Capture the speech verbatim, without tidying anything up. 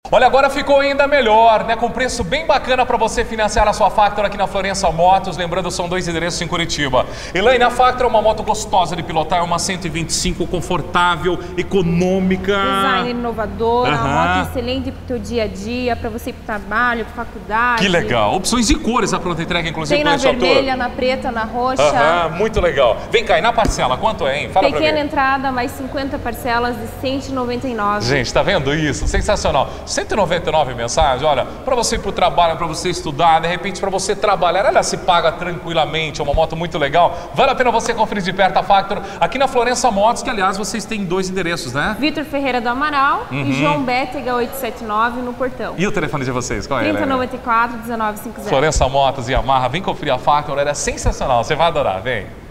Olha, agora ficou ainda melhor, né? Com preço bem bacana para você financiar a sua Factor aqui na Florença Motos. Lembrando, são dois endereços em Curitiba. Elaine, a Factor é uma moto gostosa de pilotar, é uma cento e vinte e cinco, confortável, econômica. Design inovador, Aham. uma moto excelente para o teu dia a dia, para você ir para o trabalho, para faculdade. Que legal. Opções de cores a pronta entrega, inclusive. Tem na vermelha, na preta, na roxa. Aham, muito legal. Vem cá, e na parcela, quanto é, hein? Fala pra Pequena mim. entrada, mais cinquenta parcelas de cento e noventa e nove. Gente, tá vendo isso? Sensacional. cento e noventa e nove mensagem, olha, para você ir pro trabalho, para você estudar, de repente para você trabalhar, ela se paga tranquilamente, é uma moto muito legal. Vale a pena você conferir de perto a Factor aqui na Florença Motos, que aliás vocês têm dois endereços, né? Vitor Ferreira do Amaral Uhum. e João Bétega oitocentos e setenta e nove no Portão. E o telefone de vocês, qual é? trinta, Helena? noventa e quatro, dezenove cinquenta. Florença Motos e Yamaha, vem conferir a Factor, ela é sensacional, você vai adorar, vem.